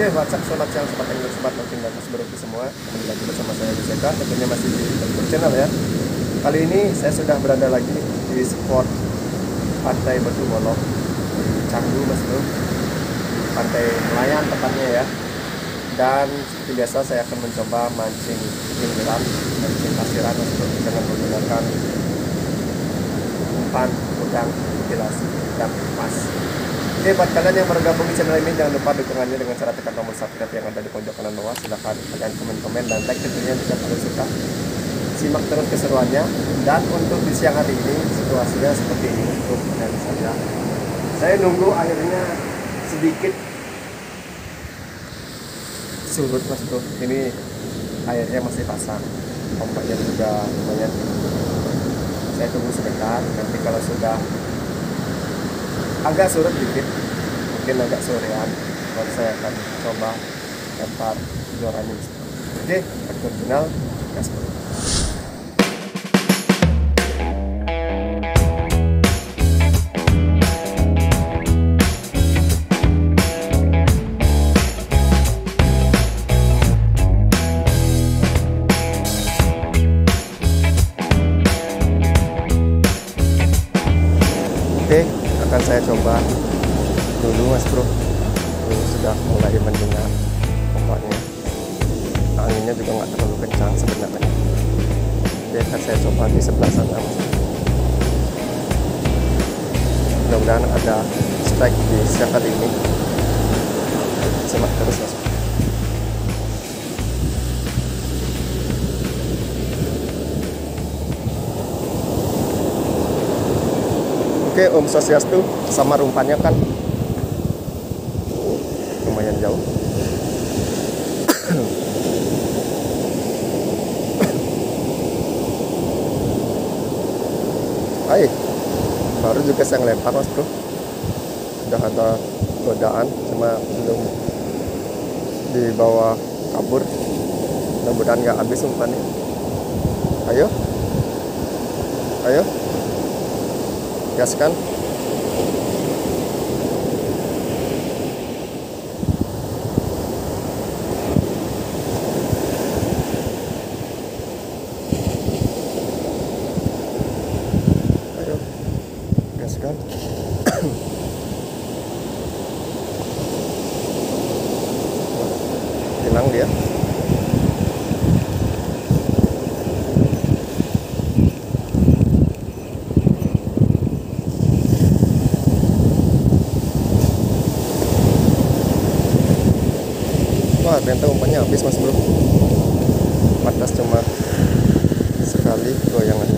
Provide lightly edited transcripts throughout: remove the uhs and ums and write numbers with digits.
Oke, WhatsApp sobat siang, sobat angler, sobat mancing dan mas beroki semua. Kembali lagi bersama saya Wiseka, tentunya masih di Telpon Channel ya. Kali ini saya sudah berada lagi di spot Pantai Batu Bolok di Canggu, Mas Bro. Pantai Nelayan tepatnya ya. Dan seperti biasa saya akan mencoba mancing pinggiran, mancing pasiran Mas Bro, dengan menggunakan umpan, udang, mutilasi, dan pas. Oke, buat kalian yang baru gabung di channel ini, jangan lupa dukungannya dengan cara tekan tombol subscribe yang ada di pojok kanan bawah. Silahkan kalian komen-komen dan like tentunya jika kalian suka. Simak terus keseruannya. Dan untuk di siang hari ini situasinya seperti ini untuk kalian saja. Saya nunggu airnya sedikit surut Mas Bro. Ini airnya masih pasang, ombaknya juga lumayan. Saya tunggu sebentar, nanti kalau sudah agak surut dikit, mungkin agak sorean, baru saya akan coba lempar jorannya. Oke, original gas bro. Oke, akan saya coba dulu Mas Bro. Ini sudah mulai mendengar ombaknya, anginnya juga nggak terlalu kencang sebenarnya. Jadi akan saya coba di sebelah sana Mas. Mudah-mudahan ada strike di siang kali ini. Simak terus Mas. Oke, Om Swastiastu, sama umpannya kan lumayan jauh. Hai, baru juga saya ngelempar Mas Bro. Udah ada godaan, cuma belum dibawa kabur. Mudah-mudahan nggak habis umpannya. Ayo, ayo. Gaskan. Ayo, gaskan. Hilang dia. Wah, ternyata umpannya habis Mas Bro. Batas cuma sekali goyangannya.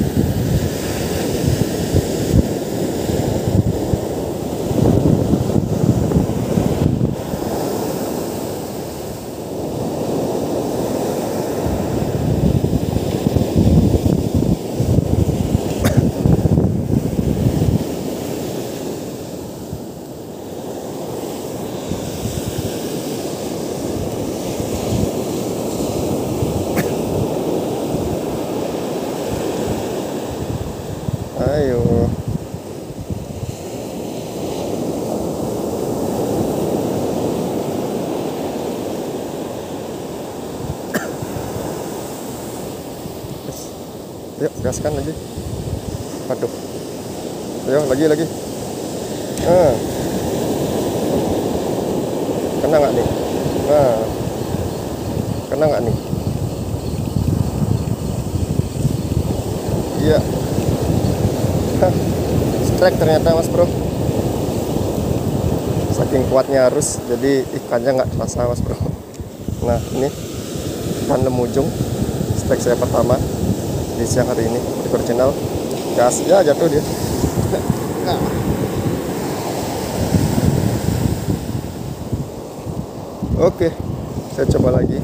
Ayo. Yuk, gaskan lagi. Aduh. Ayo, lagi. Kena nggak nih? Kena nggak nih? Iya. Strike ternyata Mas Bro. Saking kuatnya arus, jadi ikannya nggak terasa Mas Bro. Nah, ini ikan lemujung. Strike saya pertama di siang hari ini di channel. Gas ya, jatuh dia. Oke, saya coba lagi.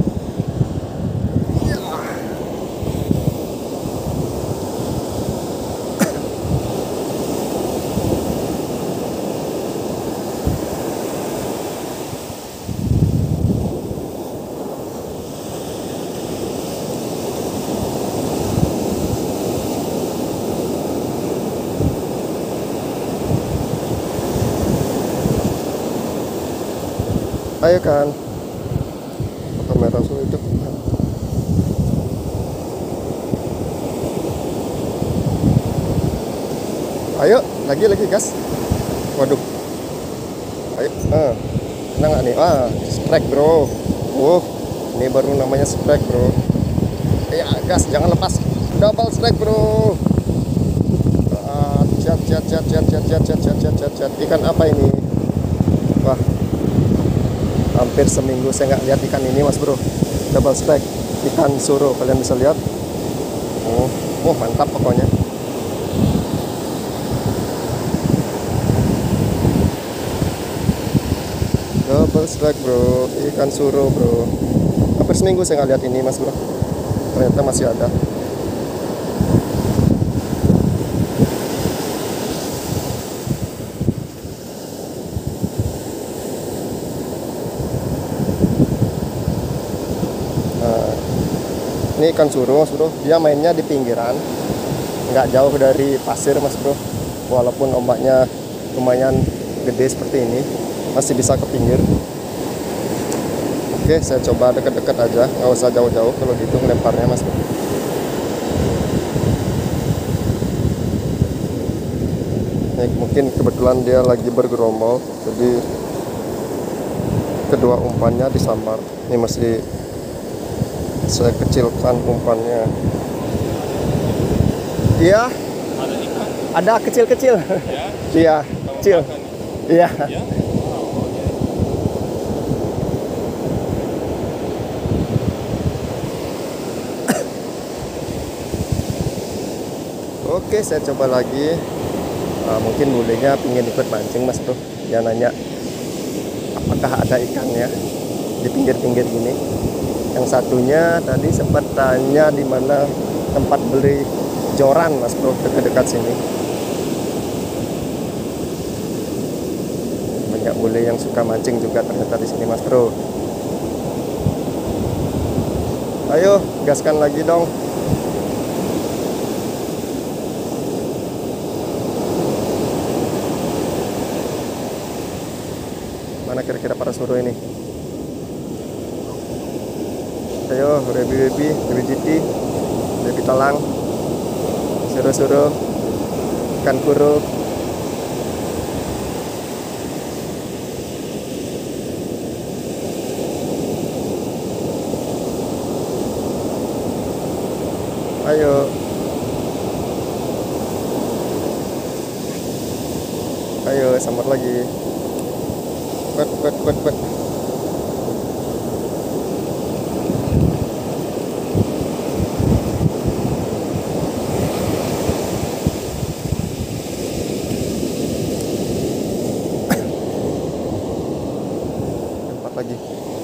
Ayo kan, kamera sulit itu. Ayo, lagi gas. Waduh. Ayo, enak nggak nih? Strike bro. Ini baru namanya strike bro. Ya, gas, jangan lepas. Double strike bro. Chat. Ikan apa ini? Wah, hampir seminggu saya nggak lihat ikan ini mas bro. Double strike, ikan suro, kalian bisa lihat. Mantap pokoknya. Double strike bro, ikan suro bro. Hampir seminggu saya nggak lihat ini mas bro. Ternyata masih ada. Ini ikan suro mas bro, dia mainnya di pinggiran, nggak jauh dari pasir mas bro. Walaupun ombaknya lumayan gede seperti ini, masih bisa ke pinggir. Oke, saya coba deket-deket aja, nggak usah jauh-jauh kalau gitu ngelemparnya mas bro. Mungkin kebetulan dia lagi bergerombol, jadi kedua umpannya disambar. Ini masih saya kecilkan umpannya. Iya, ada kecil-kecil. Iya, kecil. Iya. Oke, saya coba lagi. Mungkin bulenya pingin ikut mancing mas bro. Dia nanya apakah ada ikannya di pinggir-pinggir gini. Yang satunya tadi sempat tanya di mana tempat beli joran mas bro, dekat-dekat sini. Banyak bule yang suka mancing juga ternyata di sini mas bro. Ayo gaskan lagi dong. Mana kira-kira para suruh ini? Ayo, baby GT, baby talang, suruh-suruh, ikan kuro. Ayo, sambar lagi. Bet. Lagi.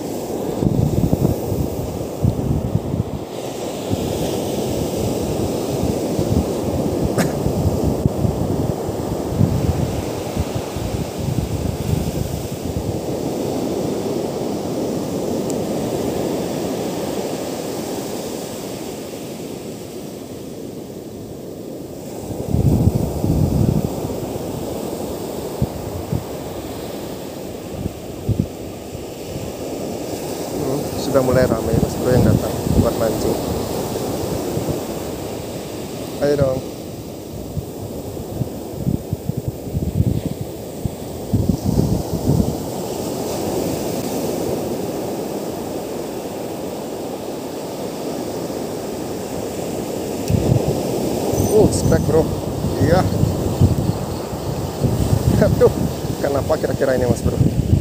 Sudah mulai ramai mas bro yang datang buat mancing. Ayo dong. Spek bro. Iya. Aduh, kenapa kira-kira ini mas bro?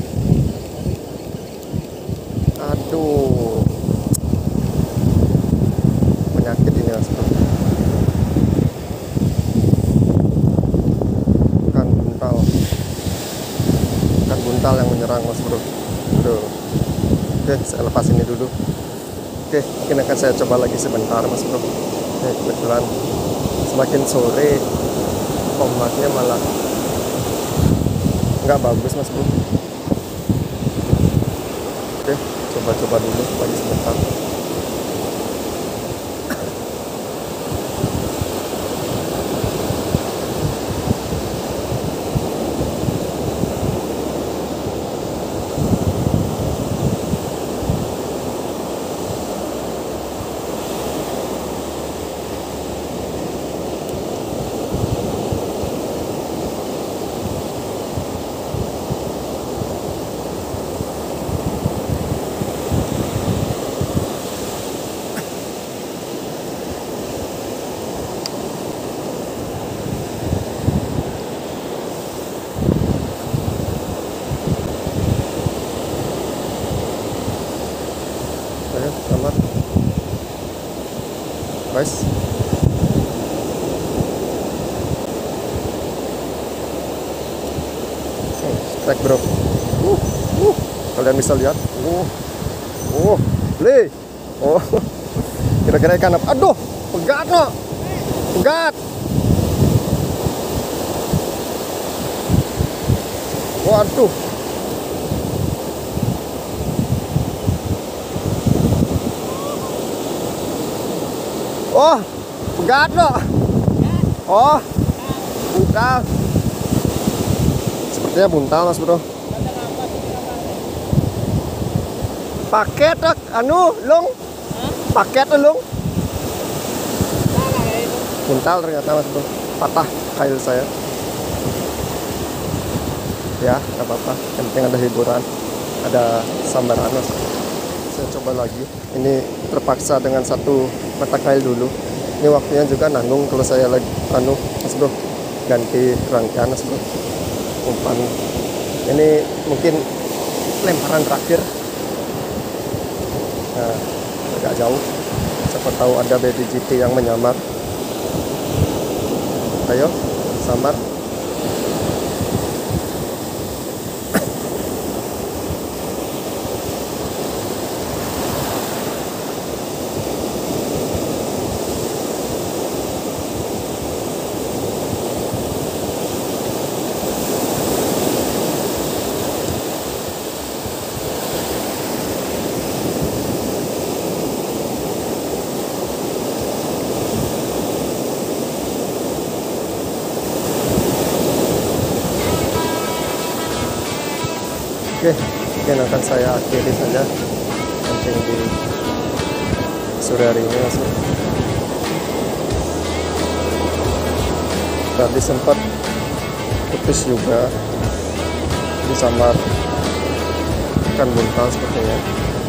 Aduh, penyakit ini mas bro. Ikan buntal yang menyerang mas bro. Aduh. Oke, saya lepas ini dulu. Oke, mungkin akan saya coba lagi sebentar mas bro. Oke, kebetulan semakin sore ombaknya malah nggak bagus mas bro. Oke, coba dulu lagi sebentar. guys. Strike bro. Kalian bisa lihat. Le. Oh. Kira-kira ikan apa? Aduh, pegat no. Pegat. Waduh. Oh, pegat no. Oh, buntal. Sepertinya buntal mas bro. Paket anu long. Paket long. Buntal ternyata mas bro. Patah kail saya. Ya, nggak apa-apa. Yang penting ada hiburan, ada sambaran mas. Saya coba lagi. Ini terpaksa dengan satu mata kail dulu. Ini waktunya juga nanggung kalau saya lagi anu mas bro, ganti rangkaian mas bro. Umpan ini mungkin lemparan terakhir. Nah, agak jauh. Siapa tahu ada baby GT yang menyamar. Ayo, samar. Oke, mungkin akan saya akhiri saja mancing di sore hari ini mas. Tadi sempat putus juga disambar ikan buntal sepertinya.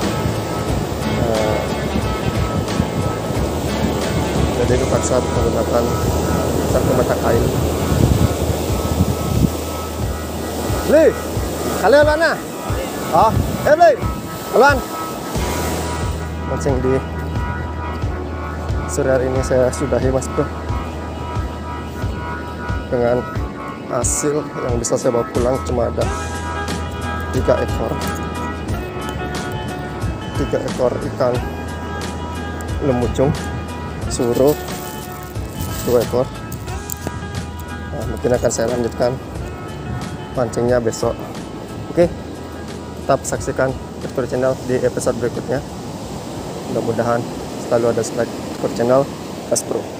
Jadi terpaksa menggunakan satu mata kail. Li, kalian mana? Oh, Li, kalian mancing di sore hari ini saya sudahi mas bro, dengan hasil yang bisa saya bawa pulang cuma ada 3 ekor ikan lemucung suruh 2 ekor. Nah, mungkin akan saya lanjutkan mancingnya besok. Oke, tetap saksikan Tektur Channel di episode berikutnya. Mudah-mudahan selalu ada subscribe Tektur Channel Mas Bro.